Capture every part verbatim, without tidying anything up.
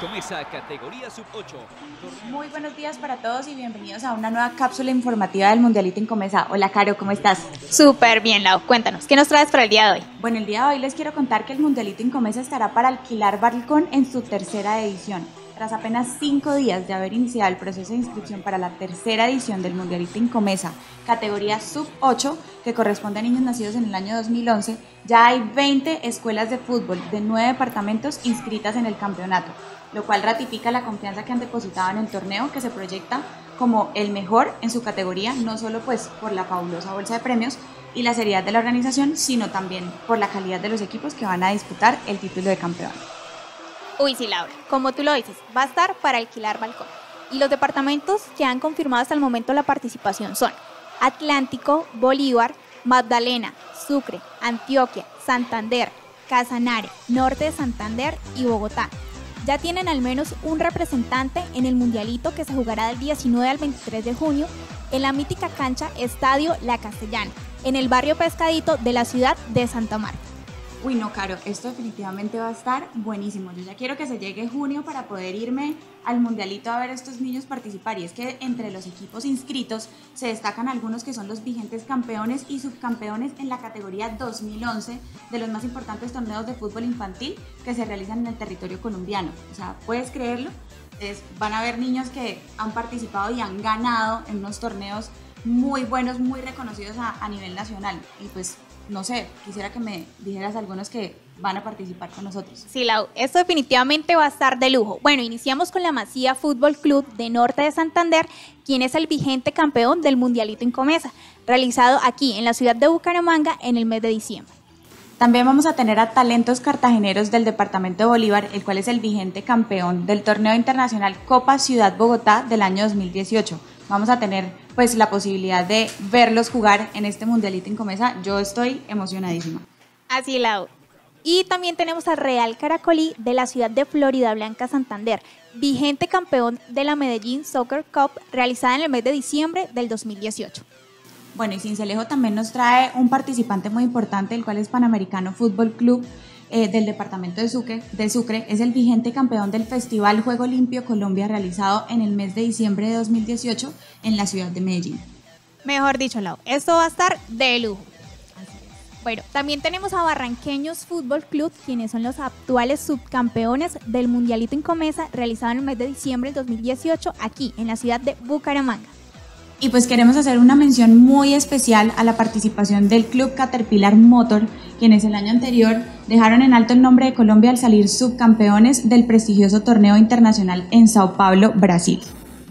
Incomesa, categoría sub ocho. Muy buenos días para todos y bienvenidos a una nueva cápsula informativa del Mundialito Incomesa. Hola, Caro, ¿cómo estás? Súper bien, Lau. Cuéntanos, ¿qué nos traes para el día de hoy? Bueno, el día de hoy les quiero contar que el Mundialito Incomesa estará para alquilar balcón en su tercera edición. Tras apenas cinco días de haber iniciado el proceso de inscripción para la tercera edición del Mundialito Incomesa, categoría sub ocho, que corresponde a niños nacidos en el año dos mil once, ya hay veinte escuelas de fútbol de nueve departamentos inscritas en el campeonato, lo cual ratifica la confianza que han depositado en el torneo, que se proyecta como el mejor en su categoría, no solo pues por la fabulosa bolsa de premios y la seriedad de la organización, sino también por la calidad de los equipos que van a disputar el título de campeón. Uy, sí, Laura, como tú lo dices, va a estar para alquilar balcón. Y los departamentos que han confirmado hasta el momento la participación son Atlántico, Bolívar, Magdalena, Sucre, Antioquia, Santander, Casanare, Norte de Santander y Bogotá. Ya tienen al menos un representante en el Mundialito, que se jugará del diecinueve al veintitrés de junio en la mítica cancha Estadio La Castellana, en el barrio Pescadito de la ciudad de Santa Marta. Uy, no, Caro, esto definitivamente va a estar buenísimo. Yo ya quiero que se llegue junio para poder irme al Mundialito a ver a estos niños participar. Y es que entre los equipos inscritos se destacan algunos que son los vigentes campeones y subcampeones en la categoría dos mil once de los más importantes torneos de fútbol infantil que se realizan en el territorio colombiano. O sea, ¿puedes creerlo? Es, van a ver niños que han participado y han ganado en unos torneos muy buenos, muy reconocidos a, a nivel nacional. Y pues, no sé, quisiera que me dijeras algunos que van a participar con nosotros. Sí, Lau, esto definitivamente va a estar de lujo. Bueno, iniciamos con la Masía Fútbol Club de Norte de Santander, quien es el vigente campeón del Mundialito Incomesa, realizado aquí en la ciudad de Bucaramanga en el mes de diciembre. También vamos a tener a talentos cartageneros del departamento de Bolívar, el cual es el vigente campeón del torneo internacional Copa Ciudad Bogotá del año dos mil dieciocho. Vamos a tener pues la posibilidad de verlos jugar en este Mundialito Incomesa. Yo estoy emocionadísima. Así, Lau. Y también tenemos al Real Caracolí de la ciudad de Florida Blanca, Santander, vigente campeón de la Medellín Soccer Cup, realizada en el mes de diciembre del dos mil dieciocho. Bueno, y Sincelejo también nos trae un participante muy importante, el cual es Panamericano Fútbol Club eh, del departamento de Sucre, de Sucre. Es el vigente campeón del Festival Juego Limpio Colombia, realizado en el mes de diciembre de dos mil dieciocho en la ciudad de Medellín. Mejor dicho, Lau, esto va a estar de lujo. Bueno, también tenemos a Barranqueños Fútbol Club, quienes son los actuales subcampeones del Mundialito Incomesa, realizado en el mes de diciembre del dos mil dieciocho aquí en la ciudad de Bucaramanga. Y pues queremos hacer una mención muy especial a la participación del Club Caterpillar Motor, quienes el año anterior dejaron en alto el nombre de Colombia al salir subcampeones del prestigioso torneo internacional en Sao Paulo, Brasil.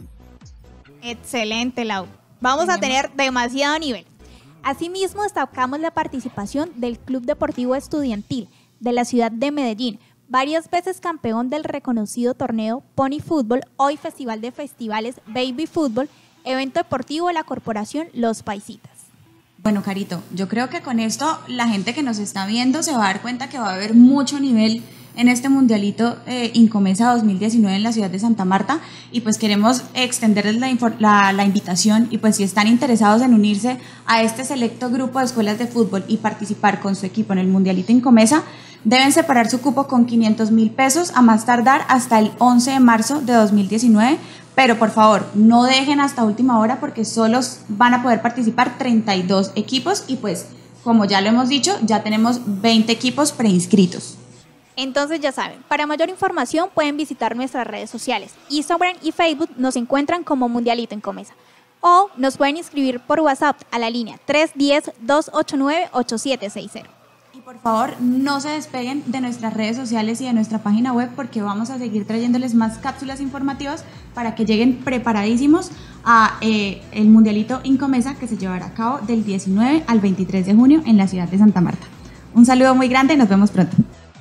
Excelente, Lau. Vamos a tener demasiado nivel. Asimismo, destacamos la participación del Club Deportivo Estudiantil de la ciudad de Medellín, varias veces campeón del reconocido torneo Pony Fútbol, hoy Festival de Festivales Baby Fútbol, evento deportivo de la corporación Los Paisitas. Bueno, Carito, yo creo que con esto la gente que nos está viendo se va a dar cuenta que va a haber mucho nivel en este Mundialito eh, Incomesa dos mil diecinueve en la ciudad de Santa Marta, y pues queremos extenderles la, la, la invitación, y pues si están interesados en unirse a este selecto grupo de escuelas de fútbol y participar con su equipo en el Mundialito Incomesa, deben separar su cupo con quinientos mil pesos a más tardar hasta el once de marzo de dos mil diecinueve, pero por favor no dejen hasta última hora porque solo van a poder participar treinta y dos equipos y pues como ya lo hemos dicho, ya tenemos veinte equipos preinscritos. Entonces ya saben, para mayor información pueden visitar nuestras redes sociales. Instagram y Facebook nos encuentran como Mundialito Incomesa. O nos pueden inscribir por WhatsApp a la línea tres uno cero, dos ocho nueve, ocho siete seis cero. Y por favor no se despeguen de nuestras redes sociales y de nuestra página web, porque vamos a seguir trayéndoles más cápsulas informativas para que lleguen preparadísimos a eh, el Mundialito Incomesa, que se llevará a cabo del diecinueve al veintitrés de junio en la ciudad de Santa Marta. Un saludo muy grande y nos vemos pronto.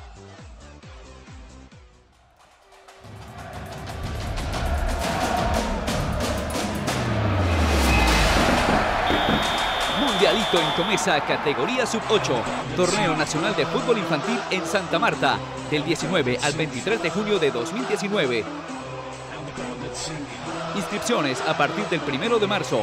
Mundialito Incomesa, categoría sub ocho, Torneo Nacional de Fútbol Infantil en Santa Marta, del diecinueve al veintitrés de junio de dos mil diecinueve. Inscripciones a partir del primero de marzo.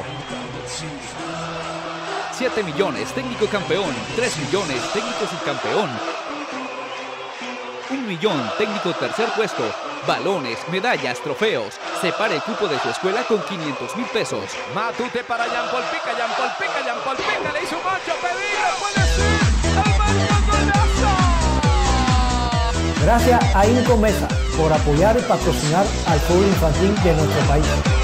siete millones técnico campeón, tres millones técnico subcampeón. un millón, técnico tercer puesto, balones, medallas, trofeos. Separa el cupo de su escuela con quinientos mil pesos. Matute para Jean Paul Pica, Jean Paul Pica, Jean Paul Pica, le hizo un ocho, pedido, puede ser, el marco golazo. Gracias a Incomesa por apoyar y patrocinar al fútbol infantil de nuestro país.